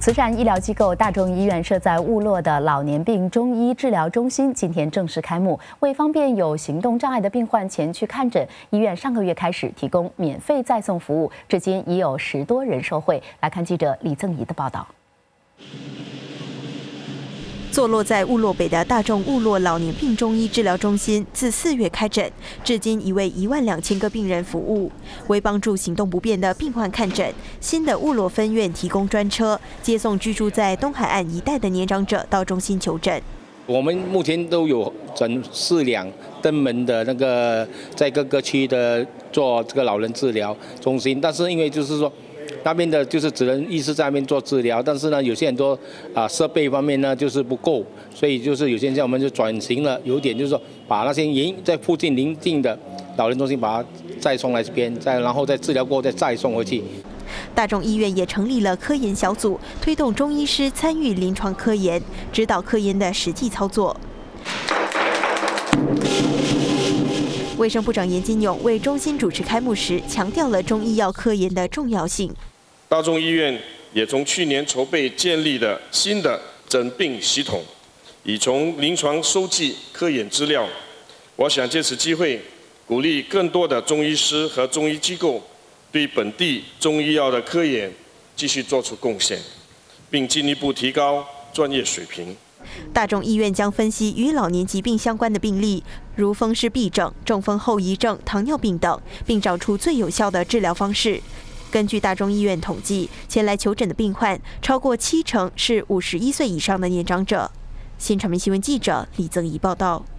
慈善医疗机构大众医院设在雾落的老年病中医治疗中心今天正式开幕。为方便有行动障碍的病患前去看诊，医院上个月开始提供免费载送服务，至今已有10多人受惠。来看记者李赠怡的报道。 坐落在雾落北的大众雾落老年病中医治疗中心，自4月开诊，至今已为12000个病人服务。为帮助行动不便的病患看诊，新的雾落分院提供专车，接送居住在东海岸一带的年长者到中心求诊。 我们目前都有整4辆登门的那个，在各个区的做这个老人治疗中心，但是因为就是说。 那边的就是只能医师在那边做治疗，但是呢，有些很多设备方面呢就是不够，所以就是有些人我们就转型了，有点就是说把那些在附近邻近的老人中心把它再送来这边，然后再治疗过后再送回去。 大众医院也成立了科研小组，推动中医师参与临床科研，指导科研的实际操作。 卫生部长严金勇为中心主持开幕时，强调了中医药科研的重要性。 大众医院也从去年筹备建立了新的诊病系统，已从临床收集科研资料。我想借此机会，鼓励更多的中医师和中医机构对本地中医药的科研继续做出贡献，并进一步提高专业水平。 大众医院将分析与老年疾病相关的病例，如风湿痹症、中风后遗症、糖尿病等，并找出最有效的治疗方式。根据大众医院统计，前来求诊的病患超过70%是51岁以上的年长者。新传媒新闻记者李增怡报道。